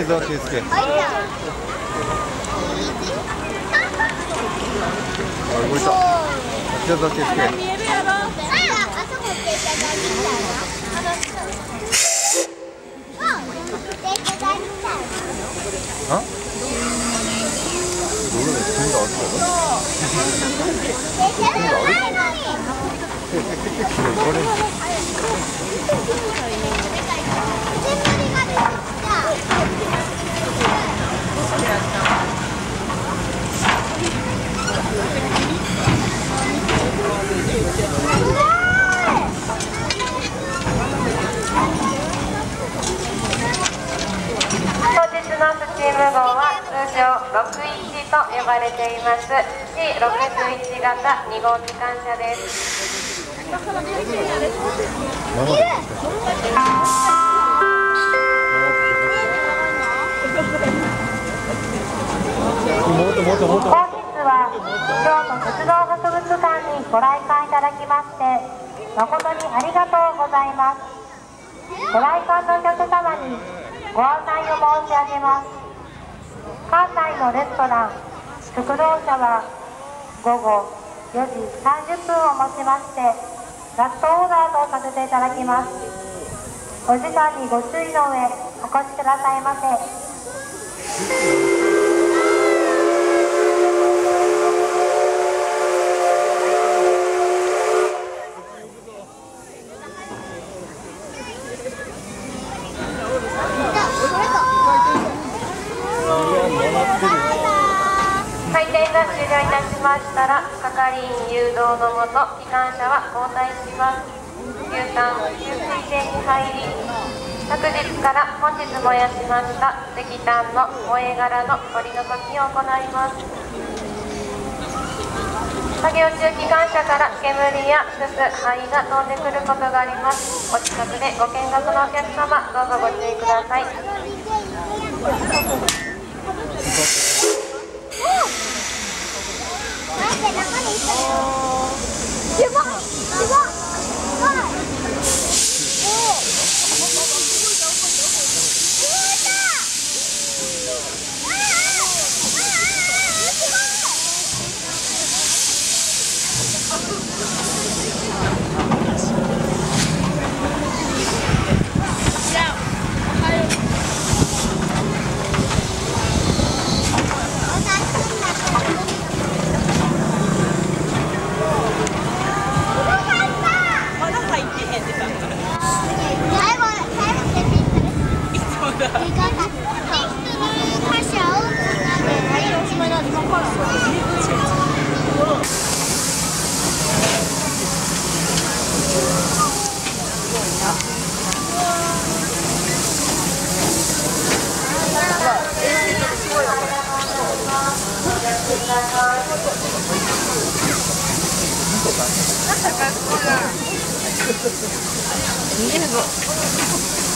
沢圭介。あ、動いた。北沢圭介。 見えるやろ。あそこって北沢に来たの？ あ？どれで進んだ後だろ？ のスチーム号は通常61と呼ばれています C61 型2号機関車です。本日は京都鉄道博物館にご来館いただきまして誠にありがとうございます。ご来館のお客様にご案内を申し上げます。館内のレストラン福堂社は午後4時30分をもちましてラストオーダーとさせていただきます。お時間にご注意の上お越しくださいませ。開店が終了いたしましたら係員誘導のもと機関車は交代します。牛タン給水線に入り昨日から本日燃やしました石炭の燃え殻の取り除きを行います。作業中機関車から煙やすす、灰が飛んでくることがあります。お近くでご見学のお客様どうぞご注意ください。 見えるの。